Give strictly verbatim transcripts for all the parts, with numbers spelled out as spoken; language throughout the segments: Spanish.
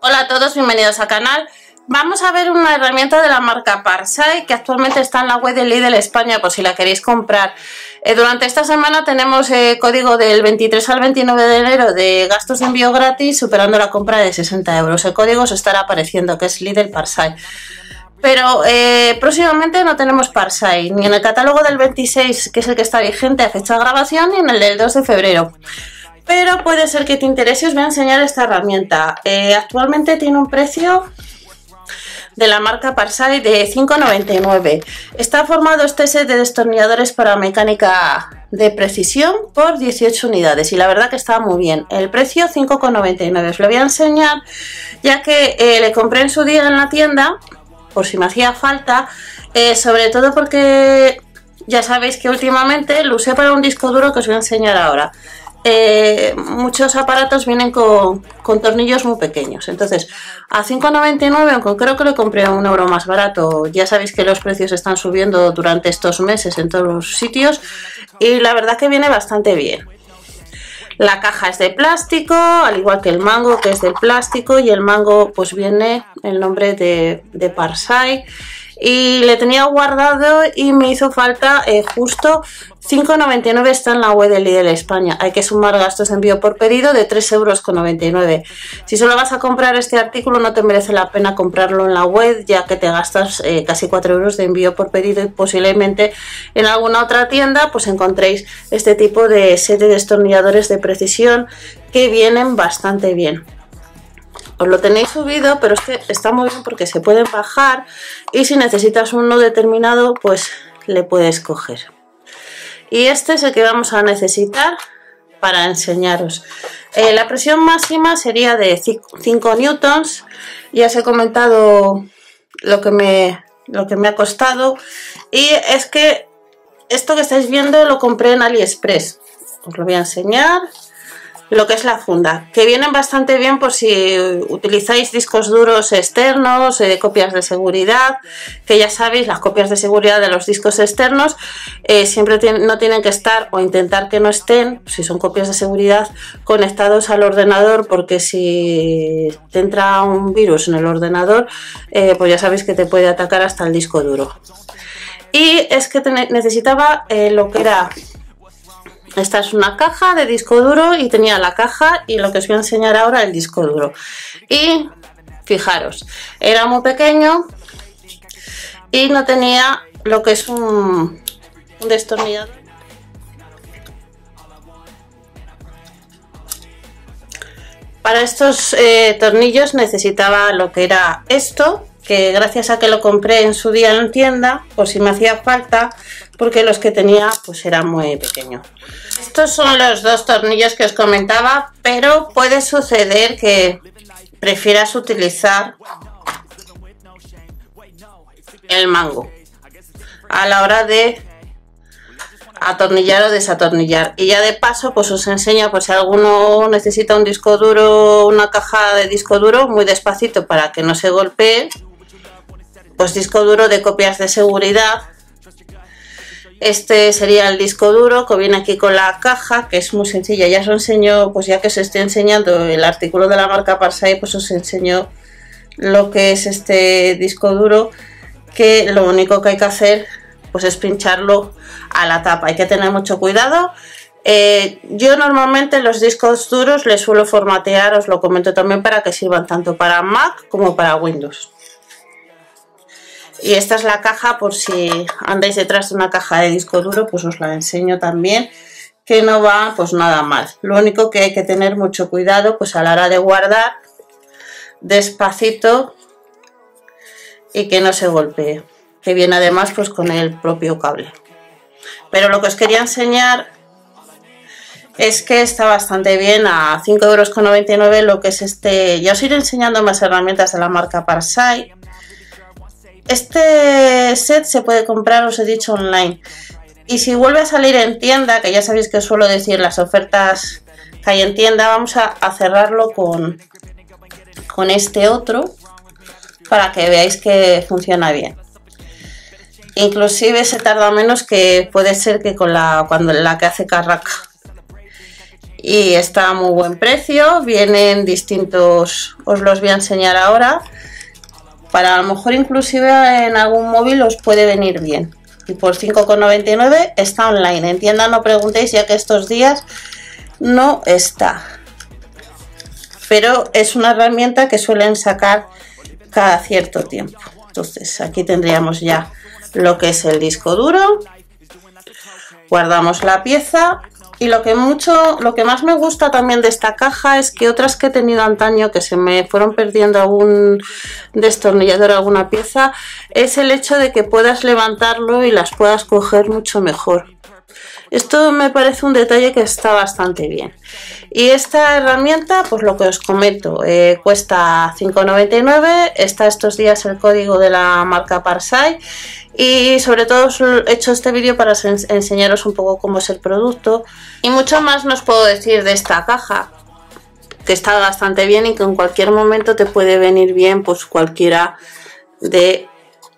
Hola a todos, bienvenidos al canal. Vamos a ver una herramienta de la marca Parsai que actualmente está en la web de Lidl España por si la queréis comprar. Eh, durante esta semana tenemos eh, código del veintitrés al veintinueve de enero de gastos de envío gratis superando la compra de sesenta euros. El código os estará apareciendo, que es Lidl Parsai. Pero eh, próximamente no tenemos Parsai, ni en el catálogo del veintiséis, que es el que está vigente a fecha de grabación, ni en el del dos de febrero. Pero puede ser que te interese, os voy a enseñar esta herramienta. Eh, actualmente tiene un precio de la marca Parsai de cinco noventa y nueve. Está formado este set de destornilladores para mecánica de precisión por dieciocho unidades y la verdad que está muy bien. El precio cinco noventa y nueve. Os lo voy a enseñar ya que eh, le compré en su día en la tienda por si me hacía falta, eh, sobre todo porque ya sabéis que últimamente lo usé para un disco duro que os voy a enseñar ahora. Eh, muchos aparatos vienen con, con tornillos muy pequeños, entonces a cinco noventa y nueve, aunque creo que lo compré a un euro más barato. Ya sabéis que los precios están subiendo durante estos meses en todos los sitios y la verdad que viene bastante bien. La caja es de plástico, al igual que el mango, que es de plástico, y el mango pues viene el nombre de, de Parsai. Y le tenía guardado y me hizo falta eh, justo cinco noventa y nueve. Está en la web de Lidl España. Hay que sumar gastos de envío por pedido de tres euros noventa y nueve. Si solo vas a comprar este artículo no te merece la pena comprarlo en la web, ya que te gastas eh, casi cuatro euros de envío por pedido y posiblemente en alguna otra tienda pues encontréis este tipo de set de destornilladores de precisión que vienen bastante bien. Os lo tenéis subido, pero es que está muy bien porque se pueden bajar y si necesitas uno determinado pues le puedes coger. Y este es el que vamos a necesitar para enseñaros. Eh, la presión máxima sería de cinco newtons. Ya os he comentado lo que me, lo que me ha costado. Y es que esto que estáis viendo lo compré en AliExpress. Os lo voy a enseñar. Lo que es la funda, que vienen bastante bien por si utilizáis discos duros externos, eh, copias de seguridad, que ya sabéis, las copias de seguridad de los discos externos eh, siempre no tienen que estar, o intentar que no estén, si son copias de seguridad, conectados al ordenador, porque si te entra un virus en el ordenador, eh, pues ya sabéis que te puede atacar hasta el disco duro. Y es que te necesitaba eh, lo que era... Esta es una caja de disco duro y tenía la caja y lo que os voy a enseñar ahora el disco duro. Y fijaros, era muy pequeño y no tenía lo que es un, un destornillador. Para estos eh, tornillos necesitaba lo que era esto, que gracias a que lo compré en su día en tienda, por si me hacía falta, porque los que tenía pues eran muy pequeños. Estos son los dos tornillos que os comentaba, pero puede suceder que prefieras utilizar el mango a la hora de atornillar o desatornillar. Y ya de paso pues os enseño, pues si alguno necesita un disco duro, una caja de disco duro, muy despacito para que no se golpee, pues disco duro de copias de seguridad. Este sería el disco duro que viene aquí con la caja, que es muy sencilla. Ya os enseño, pues ya que os estoy enseñando el artículo de la marca Parsai, pues os enseño lo que es este disco duro, que lo único que hay que hacer pues es pincharlo a la tapa. Hay que tener mucho cuidado. Eh, yo normalmente los discos duros les suelo formatear, os lo comento también, para que sirvan tanto para Mac como para Windows. Y esta es la caja, por si andáis detrás de una caja de disco duro, pues os la enseño también, que no va pues nada mal. Lo único que hay que tener mucho cuidado pues a la hora de guardar, despacito y que no se golpee, que viene además pues con el propio cable. Pero lo que os quería enseñar es que está bastante bien a cinco euros noventa y nueve lo que es este. Ya os iré enseñando más herramientas de la marca Parsai. Este set se puede comprar, os he dicho, online. Y si vuelve a salir en tienda, que ya sabéis que os suelo decir las ofertas que hay en tienda, vamos a, a cerrarlo con, con este otro para que veáis que funciona bien. Inclusive se tarda menos, que puede ser que con la, cuando la que hace carraca. y está a muy buen precio. Vienen distintos, os los voy a enseñar ahora. Para a lo mejor inclusive en algún móvil os puede venir bien. Y por cinco con noventa y nueve está online. En tienda no preguntéis, ya que estos días no está. Pero es una herramienta que suelen sacar cada cierto tiempo. Entonces aquí tendríamos ya lo que es el disco duro. Guardamos la pieza. Y lo que mucho, lo que más me gusta también de esta caja es que otras que he tenido antaño que se me fueron perdiendo algún destornillador, alguna pieza, es el hecho de que puedas levantarlo y las puedas coger mucho mejor. Esto me parece un detalle que está bastante bien. Y esta herramienta, pues lo que os comento, eh, cuesta cinco con noventa y nueve. Está estos días el código de la marca Parsai. Y sobre todo os he hecho este vídeo para enseñaros un poco cómo es el producto. Y mucho más no os puedo decir de esta caja, que está bastante bien y que en cualquier momento te puede venir bien pues cualquiera de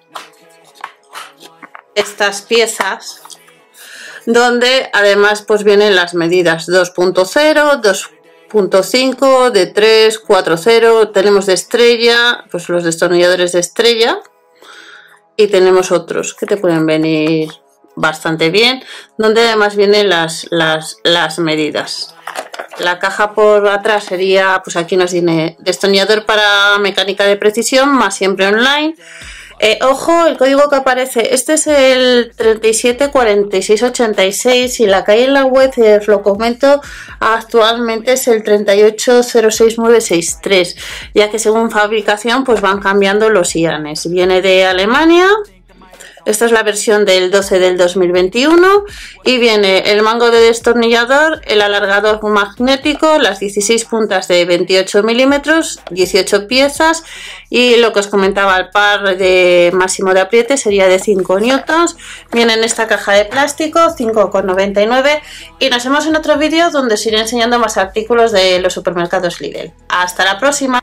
estas piezas, donde además pues vienen las medidas dos punto cero, dos punto cinco, de tres, cuatro punto cero, tenemos de estrella, pues los destornilladores de estrella. Y tenemos otros que te pueden venir bastante bien, donde además vienen las, las, las medidas. La caja por atrás sería, pues aquí nos viene destornillador para mecánica de precisión, más siempre online. Eh, ojo, el código que aparece, este es el treinta y siete cuarenta y seis ochenta y seis y la que hay en la web, eh, os lo comento, actualmente es el treinta y ocho cero seis nueve seis tres, ya que según fabricación pues van cambiando los ianes. Viene de Alemania. Esta es la versión del doce del dos mil veintiuno y viene el mango de destornillador, el alargador magnético, las dieciséis puntas de veintiocho milímetros, dieciocho piezas y lo que os comentaba, el par de máximo de apriete sería de cinco newtons. Viene en esta caja de plástico, cinco con noventa y nueve y nos vemos en otro vídeo donde os iré enseñando más artículos de los supermercados Lidl. Hasta la próxima.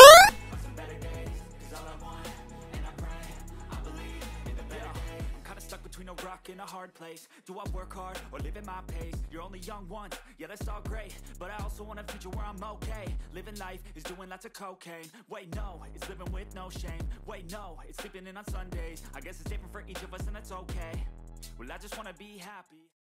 In a hard place. Do I work hard or live at my pace? You're only young one, yeah, that's all great, but I also want a future where I'm okay. Living life is doing lots of cocaine. Wait, no, it's living with no shame. Wait, no, it's sleeping in on Sundays. I guess it's different for each of us and that's okay. Well, I just wanna be happy.